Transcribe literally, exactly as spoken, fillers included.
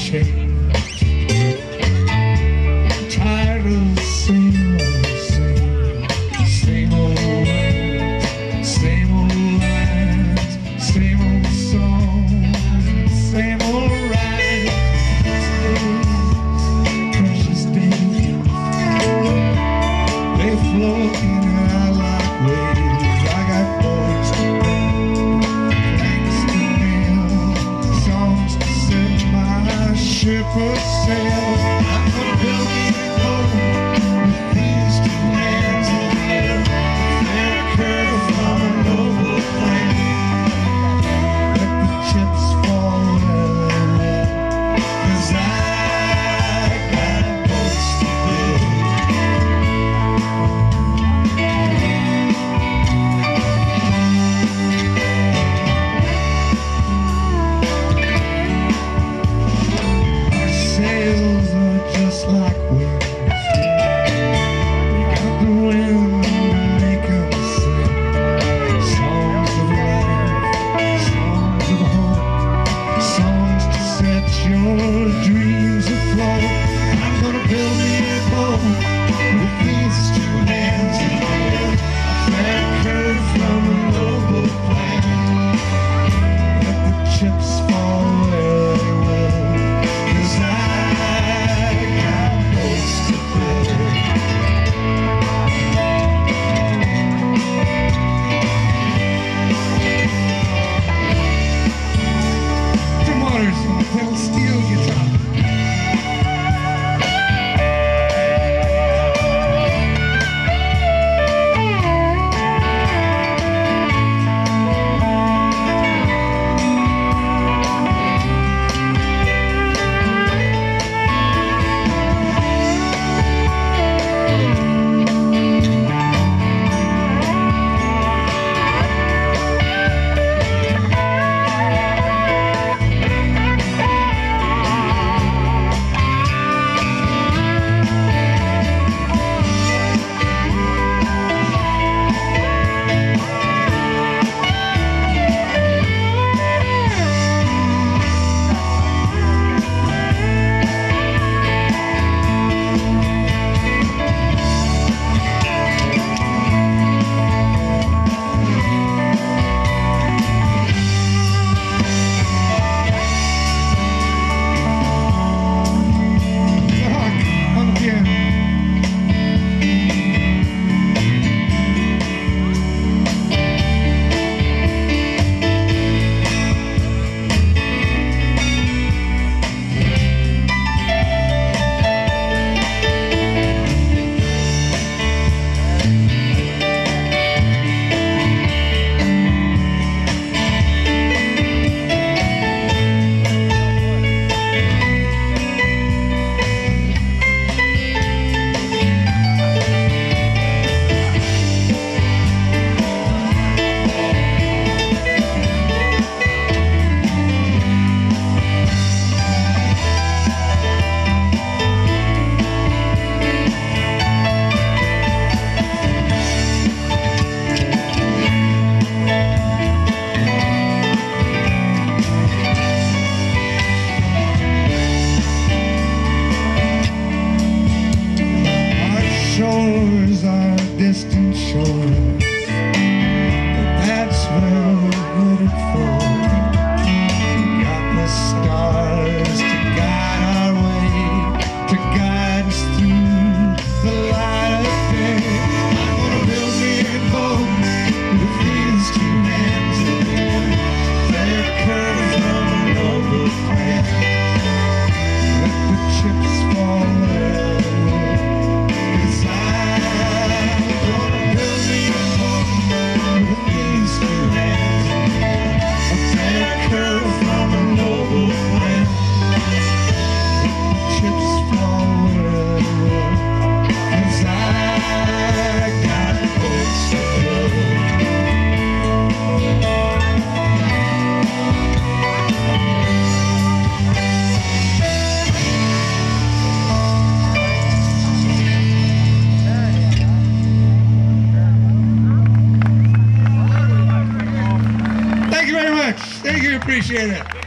change. I'm tired of the same old, same, same old words, same old lines, same old songs, same old rides. Precious days, they flow in and out like waves. I got boys to build, planks to nail, songs to set my ship a sail. I'm gonna build me a boat with these two hands in the air, fair curve from a noble plan. Let the chips fall where they will, 'cause I got boats to build. Our sails are just like waves. You got the wind to make 'em sing. Songs of life, songs of hope, songs to set your dreams afloat. I'm gonna build me a boat with these two hands in the air, a fair curve from a noble plan. Let the chips fall where they will, 'cause I got boats to build. Tim Waters on the pedal steel guitar. Shores are distant shores, but that's where we're headed for. Got the stars to guide our way, to guide us through the light of day. I'm gonna build me a boat with these two hands in the air, fair curve from a noble plan. Let the chips fall where they will, 'cause I'm gonna build me a boat with these two hands in the air, a fair curve from a noble plan. Let the chips fall where they will, 'cause I got boats to build. Thank you very much. Thank you. Appreciate it.